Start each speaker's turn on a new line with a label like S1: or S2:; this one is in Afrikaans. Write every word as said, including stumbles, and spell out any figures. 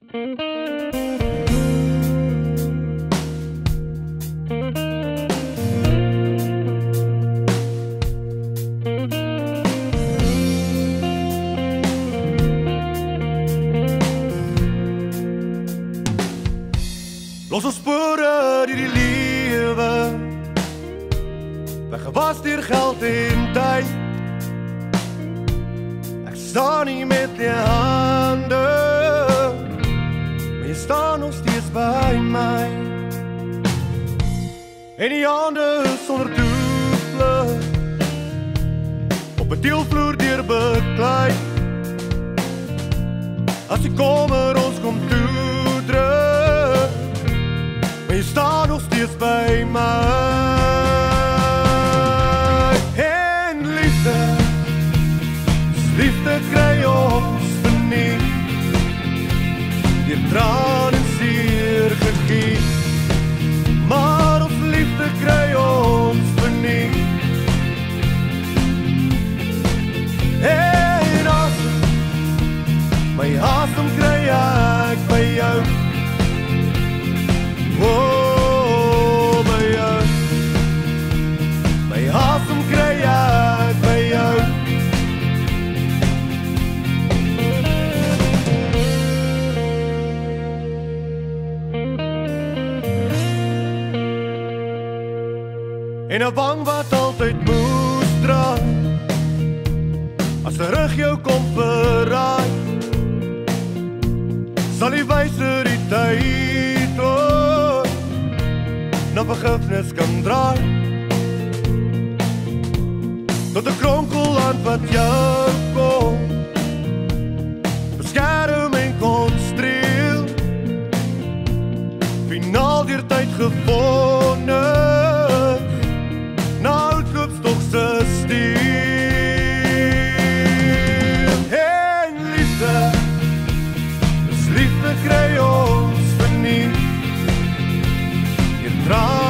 S1: Los ons spore die die lewe weggewas deur geld en tyd. Ek staan nie met die hande, maar jy staan nog steeds by my. En die hande sonder toevlug op 'n deelvloer deur beklei. As die kommer ons kom toedruk, maar jy staan nog steeds by my. En liefde, liefde kry ons verniet, deur traan en seer gegiet. Maar ons liefde kry ons verniet. En asem, my asem kry ek by jou. Oh, by jou. My asem kry ek by jou. En 'n wang wat altyd moes draai, as 'n rug jou kom verraai, sal die wyser die tyd ooit na vergifnis kan draai. Tot 'n kronkelland wat jou kom beskerm en kon streel, finaal deur tyd gewonne, na uitloopstokse stiel. En liefde, dis liefde kry ons verniet, jy dra